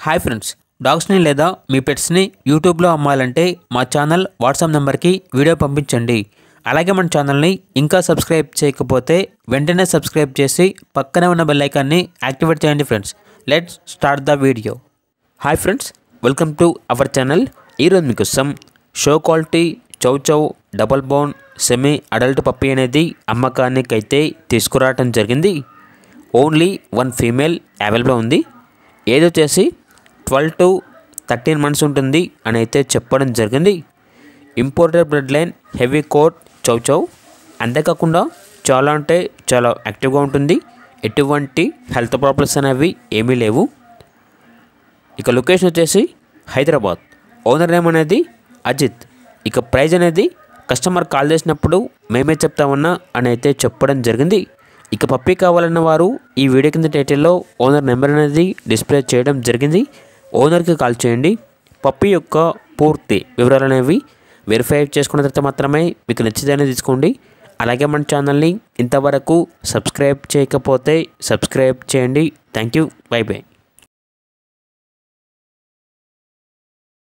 Hi friends, డాగ్స్ని లేదా మీ పెట్స్ని యూట్యూబ్లో అమ్మాలంటే మా ఛానల్ వాట్సాప్ నెంబర్కి వీడియో పంపించండి. అలాగే మన ఛానల్ని ఇంకా సబ్స్క్రైబ్ చేయకపోతే వెంటనే సబ్స్క్రైబ్ చేసి పక్కనే ఉన్న బెల్ ఐకాన్ని యాక్టివేట్ చేయండి friends. Let's start the video. Hi friends, welcome to our channel. ఈరోజు మీకోసం show quality chow chow double bone semi adult puppy అనేది అమ్మకానికి అయితే తీసుకురావడం జరిగింది. ఓన్లీ 1 ఫీమేల్ అవైలబుల్ ఉంది. ఏజ్ వచ్చేసి 12 to 13 మంత్స్ ఉంటుంది అని అయితే చెప్పడం జరిగింది. Imported blood line, heavy coat chow chow. అంతేకాకుండా చాలా అంటే చాలా యాక్టివ్గా ఉంటుంది. ఎటువంటి హెల్త్ ప్రాబ్లమ్స్ అనేవి ఏమీ లేవు. ఇక లొకేషన్ వచ్చేసి హైదరాబాద్. ఓనర్ నేమ్ అనేది అజిత్. ఇక ప్రైజ్ అనేది కస్టమర్ కాల్ చేసినప్పుడు మేమే చెప్తామన్నా అని అయితే చెప్పడం జరిగింది. ఇక పప్పీ కావాలన్న వారు ఈ వీడియో కింద టైటిల్లో ఓనర్ నెంబర్ అనేది డిస్ప్లే చేయడం జరిగింది. ఓనర్కి కాల్ చేయండి. పప్పీ యొక్క పూర్తి వివరాలు అనేవి వెరిఫై చేసుకున్న తర్వాత మాత్రమే మీకు నచ్చితేనే తీసుకోండి. అలాగే మన ఛానల్ని ఇంతవరకు సబ్స్క్రైబ్ చేయకపోతే సబ్స్క్రైబ్ చేయండి. Thank you. Bye by.